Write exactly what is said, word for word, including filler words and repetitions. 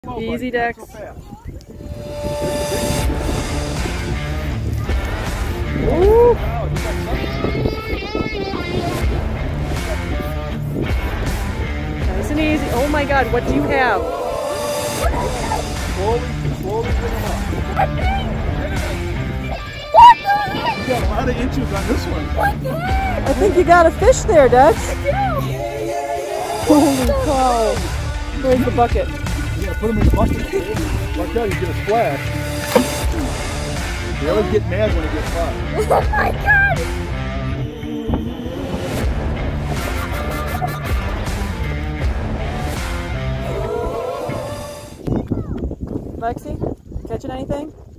Easy, Dex. Ooh. Nice and easy. Oh my God, what do you have? Slowly, slowly bring them up. What the heck? You got a lot of inches on this one. What the heck? I think you got a fish there, Dex. I do. Holy cow. Where's the bucket? You gotta put them in the bucket. Watch out, you get a splash. They always get mad when it gets hot. Oh my God! Lexi, catching anything?